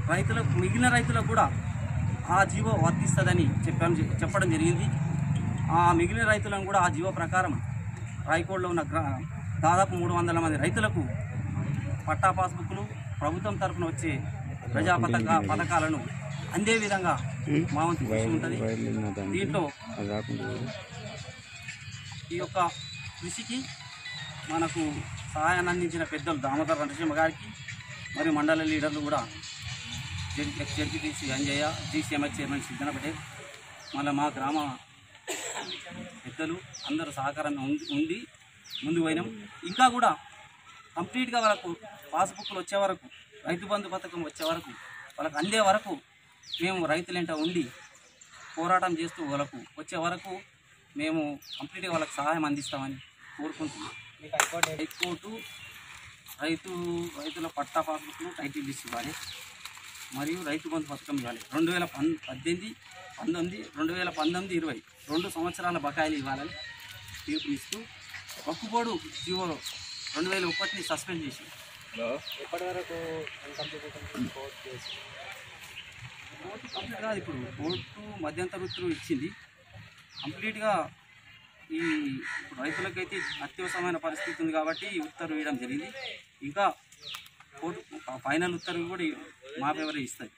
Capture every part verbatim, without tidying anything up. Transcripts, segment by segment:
రైతులకు మిగిలిన రైతులకు కూడా ఆ జీవో వర్తిస్తుందని చెప్పడం చెప్పడం జరిగింది. ఆ మిగిలిన రైతులను కూడా ఆ జీవో ప్రకారం రాయకోడలో ఉన్న దాదాపు మూడు వందల మంది రైతులకు పట్టా పాస్బుక్లు ప్రభుత్వం తరఫున వచ్చే ప్రజా పథక పథకాలను అందే విధంగా మా వంతు కృషి ఉంటుంది. దీంట్లో ఈ యొక్క కృషికి మనకు సహాయాన్ని అందించిన పెద్దలు దామోదర్ నరసింహ గారికి మరియు మండల లీడర్లు కూడా ZPTC Anjaiah, GCMS chairman Siddhana Patel, మళ్ళీ మా గ్రామ పెద్దలు అందరూ సహకారం ఉండి ముందు పోయినాం. ఇంకా కూడా కంప్లీట్గా వాళ్ళకు పాస్బుక్లు వచ్చే వరకు, రైతు బంధు పథకం వచ్చే వరకు, వాళ్ళకు అందే వరకు మేము రైతులేంట ఉండి పోరాటం చేస్తూ వాళ్ళకు వచ్చే వరకు మేము కంప్లీట్గా వాళ్ళకి సహాయం అందిస్తామని కోరుకుంటున్నాం. హైకోర్టు రైతు రైతుల పట్టా పాస్బుక్లు టైటిల్ లిస్ట్ ఇవ్వాలి మరియు రైతు బంధు పథకం ఇవ్వాలి. రెండు వేల పం పద్దెనిమిది పంతొమ్మిది రెండు వేల పంతొమ్మిది ఇరవై రెండు సంవత్సరాల బకాయిలు ఇవ్వాలని తీర్పు ఇస్తూ ఒక్కుపోడు జీవో రెండు వేల ఒకటిని సస్పెండ్ చేసి ఎప్పటి వరకు కోర్టు కంప్లీట్ కాదు. ఇప్పుడు కోర్టు మధ్యంతర ఉత్తర్వు ఇచ్చింది. కంప్లీట్గా ఈ ఇప్పుడు రైతులకైతే అత్యవసరమైన పరిస్థితి ఉంది కాబట్టి ఉత్తర్వు ఇవ్వడం జరిగింది. ఇంకా కోర్టు ఫైనల్ ఉత్తర్వు కూడా మా ఫేవరే ఇస్తుంది.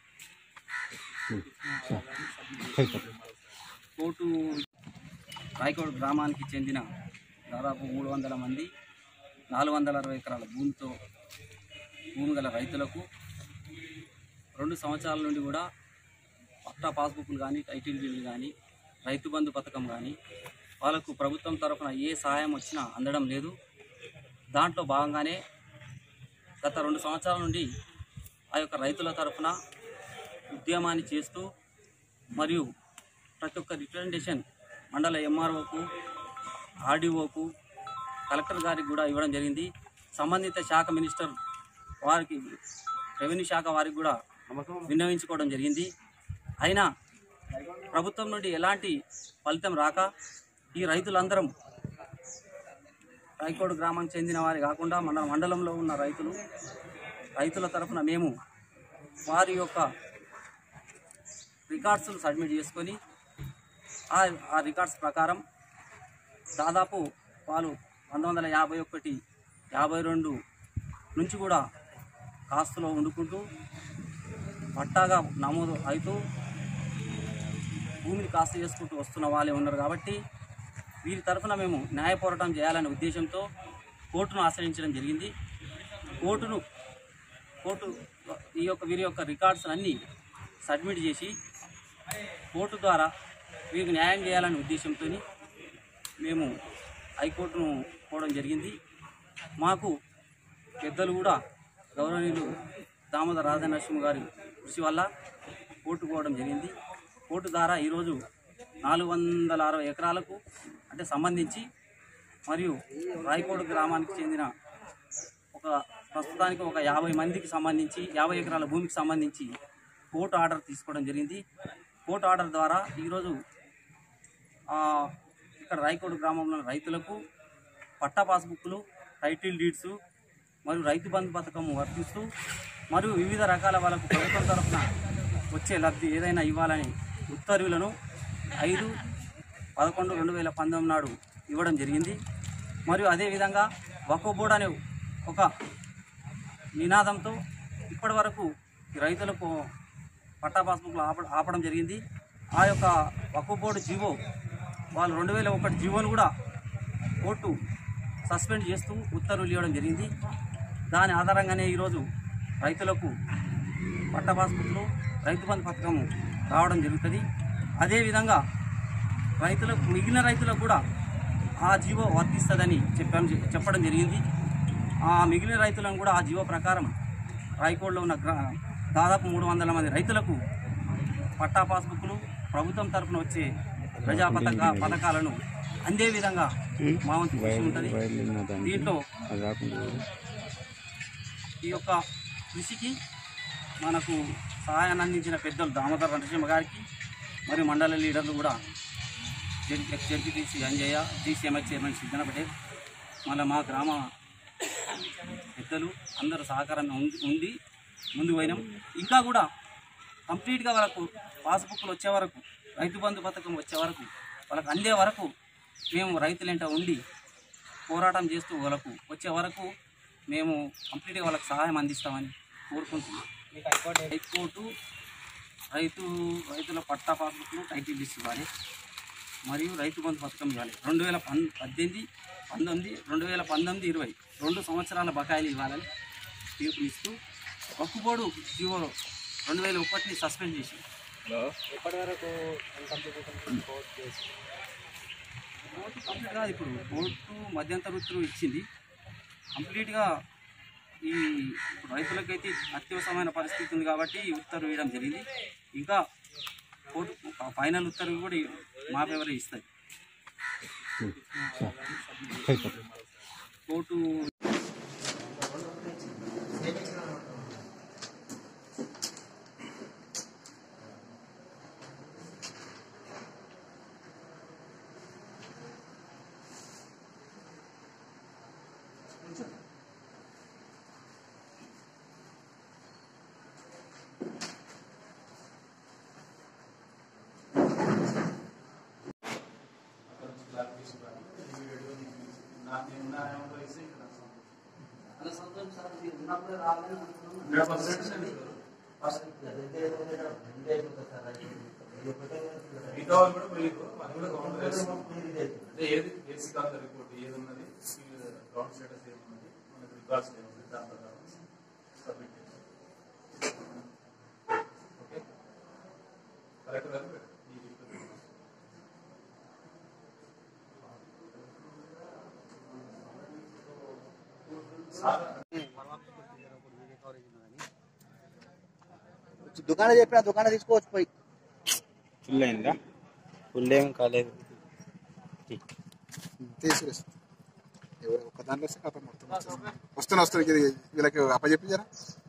కోర్టు రాయకోడ గ్రామానికి చెందిన దాదాపు మూడు వందల మంది నాలుగు వందల అరవై ఎకరాల భూమితో భూమి గల రైతులకు రెండు సంవత్సరాల నుండి కూడా పట్టా పాస్బుక్లు కానీ, టైటిల్ డీడ్లు కానీ, రైతు బంధు పథకం కానీ వాళ్ళకు ప్రభుత్వం తరఫున ఏ సహాయం వచ్చినా అందడం లేదు. దాంట్లో భాగంగానే గత రెండు సంవత్సరాల నుండి ఆ యొక్క రైతుల తరఫున ఉద్యమాన్ని చేస్తూ మరియు ప్రతి ఒక్క రిప్రజెంటేషన్ మండల ఎంఆర్ఓకు, ఆర్డీఓకు, కలెక్టర్ గారికి కూడా ఇవ్వడం జరిగింది. సంబంధిత శాఖ మినిస్టర్ వారికి, రెవెన్యూ శాఖ వారికి కూడా విన్నవించుకోవడం జరిగింది. అయినా ప్రభుత్వం నుండి ఎలాంటి ఫలితం రాక ఈ రైతులందరం రాయకోడ గ్రామానికి చెందిన వారి కాకుండా మన మండలంలో ఉన్న రైతులు రైతుల తరఫున మేము వారి యొక్క రికార్డ్స్ను సబ్మిట్ చేసుకొని ఆ రికార్డ్స్ ప్రకారం దాదాపు వాళ్ళు పంతొమ్మిది వందల యాభై ఒకటి యాభై రెండు నుంచి కూడా కాస్తులో వండుకుంటూ పట్టాగా నమోదు అవుతూ భూమిని కాస్త చేసుకుంటూ వస్తున్న వాళ్ళే ఉన్నారు. కాబట్టి వీరి తరఫున మేము న్యాయ పోరాటం చేయాలనే ఉద్దేశంతో కోర్టును ఆశ్రయించడం జరిగింది. కోర్టును కోర్టు ఈ యొక్క వీరి యొక్క రికార్డ్స్ అన్నీ సబ్మిట్ చేసి కోర్టు ద్వారా వీరికి న్యాయం చేయాలనే ఉద్దేశంతో మేము హైకోర్టును పోవడం జరిగింది. మాకు పెద్దలు కూడా గౌరవనీయులు దామోదర్ రాజనరసింహ గారి కృషి వల్ల కోర్టు పోవడం జరిగింది. కోర్టు ద్వారా ఈరోజు నాలుగు వందల అరవై ఎకరాలకు అంటే సంబంధించి మరియు రాయకోడ గ్రామానికి చెందిన ఒక ప్రస్తుతానికి ఒక యాభై మందికి సంబంధించి యాభై ఎకరాల భూమికి సంబంధించి కోర్టు ఆర్డర్ తీసుకోవడం జరిగింది. కోర్టు ఆర్డర్ ద్వారా ఈరోజు ఇక్కడ రాయకోడ గ్రామంలో రైతులకు పట్టా పాస్బుక్లు, టైటిల్ డీడ్స్ మరియు రైతు బంధు పథకం వర్తిస్తూ మరియు వివిధ రకాల వాళ్ళకు ప్రభుత్వం తరఫున వచ్చే లబ్ధి ఏదైనా ఇవ్వాలని ఉత్తర్వులను ఐదు పదకొండు రెండు వేల పంతొమ్మిది నాడు ఇవ్వడం జరిగింది. మరియు అదేవిధంగా వక్ఫ్ బోర్డు అనే ఒక నినాదంతో ఇప్పటి వరకు రైతులకు పట్టా పాస్బుక్లు ఆప ఆపడం జరిగింది. ఆ యొక్క వక్ఫ్ బోర్డు జీవో వాళ్ళు రెండు వేల ఒకటి జీవోను కూడా కోర్టు సస్పెండ్ చేస్తూ ఉత్తర్వులు ఇవ్వడం జరిగింది. దాని ఆధారంగానే ఈరోజు రైతులకు పట్టా పాస్బుక్లు, రైతు బంధు పథకం రావడం జరుగుతుంది. అదేవిధంగా రైతులకు మిగిలిన రైతులకు కూడా ఆ జీవో వర్తిస్తుందని చెప్పడం చెప్పడం జరిగింది. ఆ మిగిలిన రైతులను కూడా ఆ జీవో ప్రకారం రాయకోడలో ఉన్న దాదాపు మూడు వందల మంది రైతులకు పట్టా పాస్బుక్లు ప్రభుత్వం తరఫున వచ్చే ప్రజా పథక పథకాలను అందే విధంగా మా వంతు కృషి ఉంటుంది. దీంట్లో ఈ యొక్క కృషికి మనకు సహాయాన్ని అందించిన పెద్దలు దామోదర్ నరసింహ గారికి మరియు మండల లీడర్లు కూడా ZPTC Anjaiah, GCMS chairman Siddhana Patel, మళ్ళీ మా గ్రామ పెద్దలు అందరూ సహకారం ఉండి ముందు పోయినాం. ఇంకా కూడా కంప్లీట్గా వాళ్ళకు పాస్బుక్లు వచ్చే వరకు, రైతు బంధు పథకం వచ్చే వరకు, వాళ్ళకు అందే వరకు మేము రైతులంట ఉండి పోరాటం చేస్తూ వాళ్ళకు వచ్చే వరకు మేము కంప్లీట్గా వాళ్ళకి సహాయం అందిస్తామని కోరుకుంటున్నాం. హైకోర్టు రైతు రైతుల పట్టా పాస్బుక్లు టైటిల్ లిస్ట్ ఇవ్వాలి మరియు రైతు బంధు పథకం ఇవ్వాలి. రెండు వేల పం పద్దెనిమిది పంతొమ్మిది రెండు వేల పంతొమ్మిది ఇరవై రెండు సంవత్సరాల బకాయిలు ఇవ్వాలని తీర్పునిస్తూ ఒక్కుబోడు జీవో రెండు వేల ఒకటిని సస్పెండ్ చేసి ఎప్పటి వరకు కోర్టు కంప్లీట్ కాదు. ఇప్పుడు కోర్టు మధ్యంతర ఉత్తర్వు ఇచ్చింది. కంప్లీట్గా ఈ రైతులకైతే అత్యవసరమైన పరిస్థితి ఉంది కాబట్టి ఉత్తర్వు ఇవ్వడం జరిగింది. ఇంకా కోర్టు ఫైనల్ ఉత్తర్వు కూడా మా ఫేవరే ఇస్తుంది. కోర్టు ఏది బేసిక్ ఆఫ్ ద రిపోర్ట్ ఏది ఉన్నది, గ్రౌండ్ స్టేటస్ ఏది ఉన్నది, మనకు రికార్డ్స్ ఏముంది, దాని ప్రకారం సబ్మిట్ చేస్తాం. ఓకే, కరెక్ట్ గారు దుకాణం చెప్పిన దుకాణం తీసుకోవచ్చు పోయి. ఫుల్ అయిందా? ఫుల్ ఏం కాలేదు. తీసుకురేసి ఒక దాంట్లో వస్తే కథ మొత్తం వస్తున్నా వస్తుంది వీళ్ళకి అప్పచెప్పి జరా